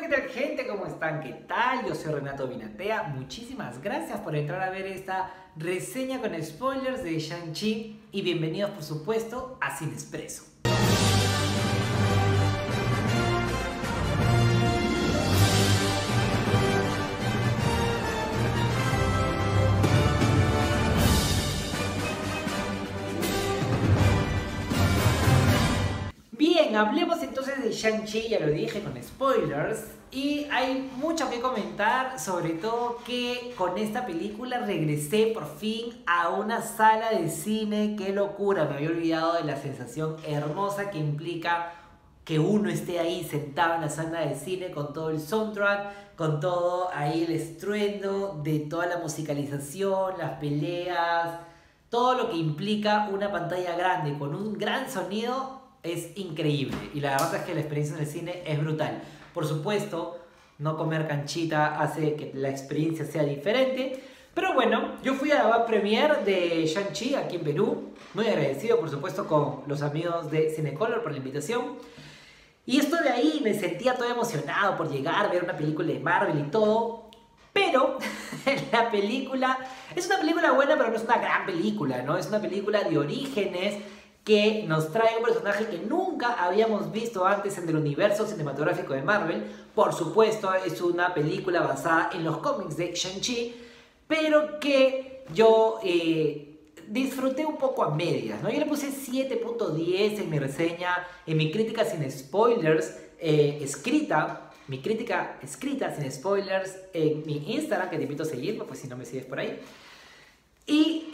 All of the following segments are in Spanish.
¿qué tal, gente? ¿Cómo están? ¿Qué tal? Yo soy Renato Vinatea. Muchísimas gracias por entrar a ver esta reseña con spoilers de Shang-Chi y bienvenidos, por supuesto, a Cinespresso. Bien, hablemos entonces de Shang-Chi, ya lo dije con spoilers, y hay mucho que comentar, sobre todo que con esta película regresé por fin a una sala de cine. ¡Qué locura! Me había olvidado de la sensación hermosa que implica que uno esté ahí sentado en la sala de cine con todo el soundtrack, con todo ahí el estruendo de toda la musicalización, las peleas, todo lo que implica una pantalla grande con un gran sonido. Es increíble y la verdad es que la experiencia en el cine es brutal. Por supuesto, no comer canchita hace que la experiencia sea diferente. Pero bueno, yo fui a la premiere de Shang-Chi aquí en Perú. Muy agradecido, por supuesto, con los amigos de Cinecolor por la invitación. Y esto de ahí me sentía todo emocionado por llegar, ver una película de Marvel y todo. Pero la película es una película buena, pero no es una gran película, ¿no? Es una película de orígenes que nos trae un personaje que nunca habíamos visto antes en el universo cinematográfico de Marvel. Por supuesto, es una película basada en los cómics de Shang-Chi, pero que yo disfruté un poco a medias, ¿no? Yo le puse 7.10 en mi reseña, en mi crítica sin spoilers, mi crítica escrita sin spoilers en mi Instagram, que te invito a seguirme, pues si no me sigues por ahí. Y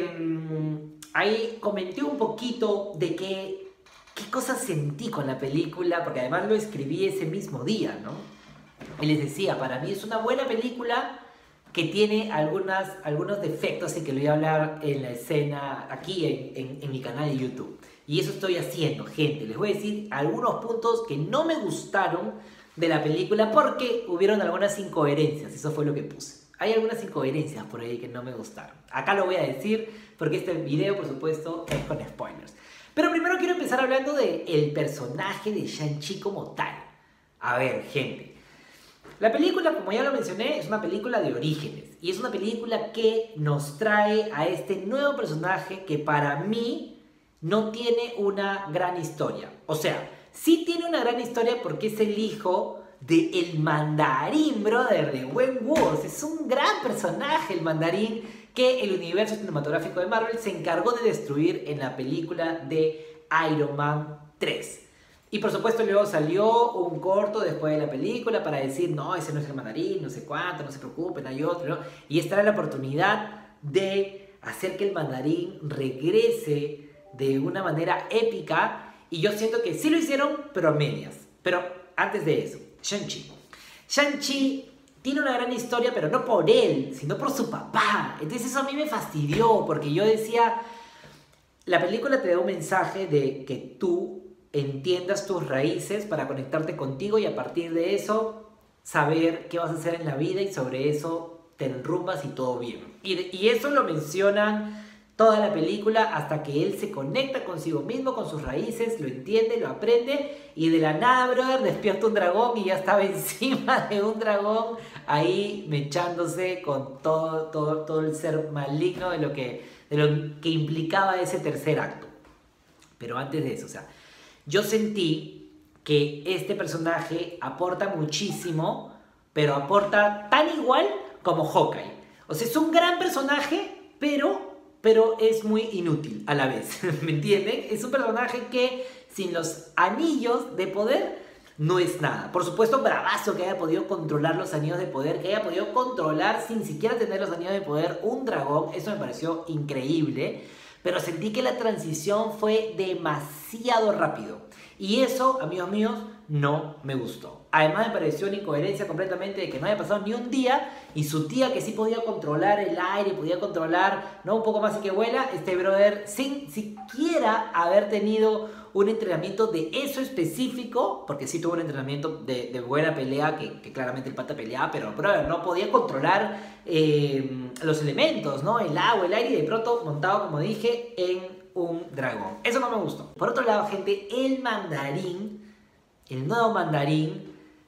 ahí comenté un poquito de qué cosas sentí con la película, porque además lo escribí ese mismo día, ¿no? Y les decía, para mí es una buena película que tiene algunos defectos y que lo voy a hablar en la escena aquí en mi canal de YouTube. Y eso estoy haciendo, gente. Les voy a decir algunos puntos que no me gustaron de la película porque hubieron algunas incoherencias. Eso fue lo que puse. Hay algunas incoherencias por ahí que no me gustaron. Acá lo voy a decir porque este video, por supuesto, es con spoilers. Pero primero quiero empezar hablando del personaje de Shang-Chi como tal. A ver, gente. La película, como ya lo mencioné, es una película de orígenes. Y es una película que nos trae a este nuevo personaje que para mí no tiene una gran historia. O sea, sí tiene una gran historia porque es el hijo de el Mandarín, brother, de Wenwu. Es un gran personaje el Mandarín que el universo cinematográfico de Marvel se encargó de destruir en la película de Iron Man 3. Y por supuesto luego salió un corto después de la película para decir, no, ese no es el Mandarín, no sé cuánto, no se preocupen, hay otro, ¿no? Y esta era la oportunidad de hacer que el Mandarín regrese de una manera épica. Y yo siento que sí lo hicieron, pero a medias. Pero antes de eso, Shang-Chi. Shang-Chi tiene una gran historia, pero no por él, sino por su papá. Entonces eso a mí me fastidió, porque yo decía, la película te da un mensaje de que tú entiendas tus raíces para conectarte contigo y a partir de eso saber qué vas a hacer en la vida y sobre eso te enrumbas y todo bien. Y eso lo mencionan toda la película hasta que él se conecta consigo mismo, con sus raíces, lo entiende, lo aprende y de la nada, brother, despierta un dragón y ya estaba encima de un dragón ahí mechándose con todo el ser maligno de lo que implicaba ese tercer acto. Pero antes de eso, o sea, yo sentí que este personaje aporta muchísimo, pero aporta tan igual como Hawkeye. O sea, es un gran personaje, pero es muy inútil a la vez, ¿me entienden? Es un personaje que sin los anillos de poder no es nada. Por supuesto, bravazo que haya podido controlar los anillos de poder, que haya podido controlar sin siquiera tener los anillos de poder un dragón, eso me pareció increíble, pero sentí que la transición fue demasiado rápido y eso, amigos míos, no me gustó. Además me pareció una incoherencia completamente de que no haya pasado ni un día y su tía que sí podía controlar el aire, podía controlar, ¿no?, un poco más y que vuela, este brother sin siquiera haber tenido un entrenamiento de eso específico, porque sí tuvo un entrenamiento de buena pelea, que claramente el pata peleaba, pero brother, no podía controlar los elementos, ¿no?, el agua, el aire, y de pronto montado, como dije, en un dragón. Eso no me gustó. Por otro lado, gente, el Mandarín, el nuevo Mandarín,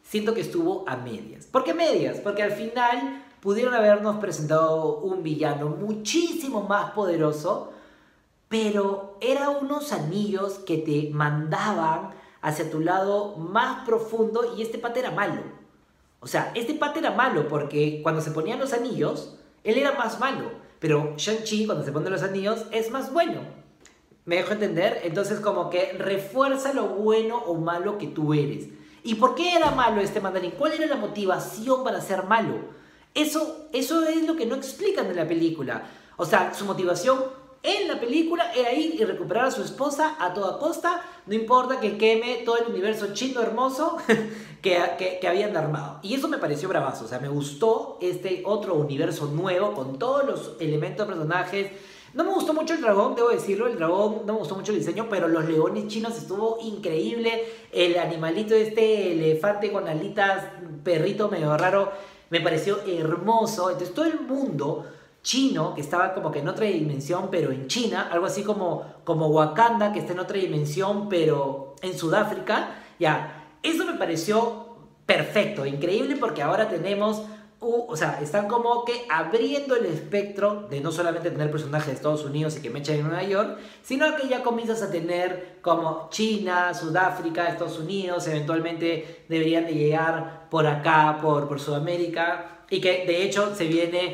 siento que estuvo a medias. ¿Por qué medias? Porque al final pudieron habernos presentado un villano muchísimo más poderoso, pero eran unos anillos que te mandaban hacia tu lado más profundo y este pata era malo. O sea, este pata era malo porque cuando se ponían los anillos, él era más malo. Pero Shang-Chi, cuando se pone los anillos, es más bueno. ¿Me dejo entender? Entonces como que refuerza lo bueno o malo que tú eres. ¿Y por qué era malo este mandarín? ¿Cuál era la motivación para ser malo? Eso es lo que no explican en la película. O sea, su motivación en la película era ir y recuperar a su esposa a toda costa, no importa que queme todo el universo chino hermoso que habían armado. Y eso me pareció bravazo, o sea, me gustó este otro universo nuevo con todos los elementos de personajes. No me gustó mucho el dragón, debo decirlo, el dragón no me gustó mucho el diseño, pero los leones chinos estuvo increíble. El animalito este elefante con alitas, perrito medio raro, me pareció hermoso. Entonces todo el mundo chino, que estaba como que en otra dimensión, pero en China, algo así como Wakanda, que está en otra dimensión, pero en Sudáfrica, ya, eso me pareció perfecto, increíble, porque ahora tenemos, o sea, están como que abriendo el espectro de no solamente tener personajes de Estados Unidos y que me echen en Nueva York, sino que ya comienzas a tener como China, Sudáfrica, Estados Unidos, eventualmente deberían de llegar por acá, por Sudamérica. Y que de hecho se viene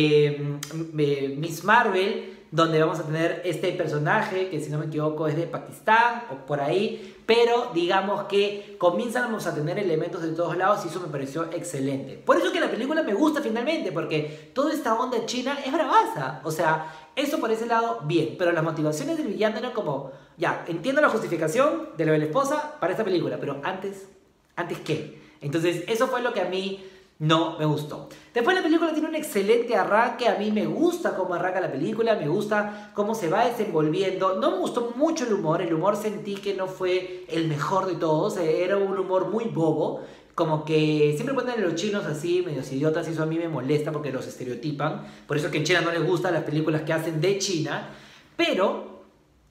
Miss Marvel, donde vamos a tener este personaje que si no me equivoco es de Pakistán o por ahí. Pero digamos que comenzamos a tener elementos de todos lados y eso me pareció excelente. Por eso que la película me gusta finalmente, porque toda esta onda china es bravaza. O sea, eso por ese lado, bien. Pero las motivaciones del villano eran como, ya, entiendo la justificación de lo de la esposa para esta película, pero ¿antes qué? Entonces eso fue lo que a mí no me gustó. Después la película tiene un excelente arranque. A mí me gusta cómo arranca la película, me gusta cómo se va desenvolviendo. No me gustó mucho el humor sentí que no fue el mejor de todos. Era un humor muy bobo, como que siempre ponen a los chinos así, medios idiotas, y eso a mí me molesta porque los estereotipan. Por eso es que en China no les gustan las películas que hacen de China. Pero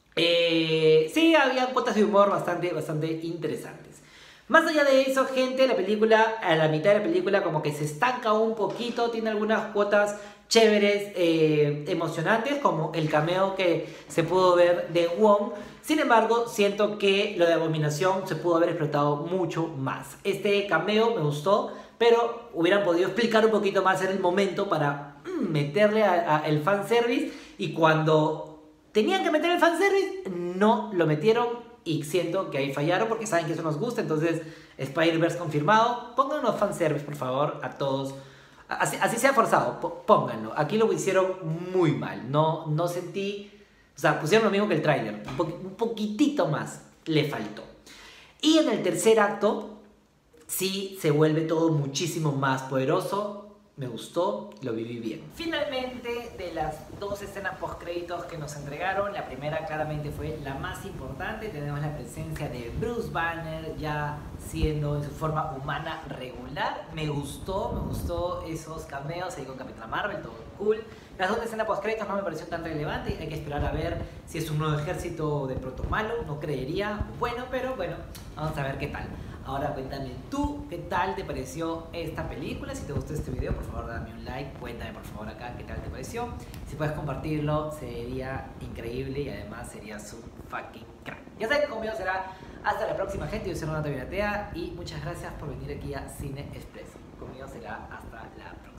sí, había cuotas de humor bastante interesantes. Más allá de eso, gente, la película, a la mitad de la película como que se estanca un poquito, tiene algunas cuotas chéveres, emocionantes, como el cameo que se pudo ver de Wong. Sin embargo, siento que lo de Abominación se pudo haber explotado mucho más. Este cameo me gustó, pero hubieran podido explicar un poquito más en el momento para meterle el fanservice, y cuando tenían que meter el fanservice, no lo metieron. Y siento que ahí fallaron porque saben que eso nos gusta. Entonces, Spider-Verse confirmado. Pónganlo fanservice, por favor, a todos. Así sea forzado, pónganlo. Aquí lo hicieron muy mal. No sentí... O sea, pusieron lo mismo que el tráiler. Un poquitito más le faltó. Y en el tercer acto, sí se vuelve todo muchísimo más poderoso. Me gustó, lo viví bien. Finalmente, de las dos escenas post-créditos que nos entregaron, la primera claramente fue la más importante. Tenemos la presencia de Bruce Banner ya siendo en su forma humana regular. Me gustó esos cameos ahí con Capitana Marvel, todo cool. Las dos escenas post-créditos no me pareció tan relevante. Hay que esperar a ver si es un nuevo ejército de proto malo. No creería. Bueno, pero bueno, vamos a ver qué tal. Ahora cuéntame tú, ¿qué tal te pareció esta película? Si te gustó este video, por favor dame un like, cuéntame por favor acá qué tal te pareció. Si puedes compartirlo, sería increíble y además serías un fucking crack. Ya saben, conmigo será hasta la próxima, gente. Yo soy Renato Viratea y muchas gracias por venir aquí a Cine Express. Conmigo será hasta la próxima.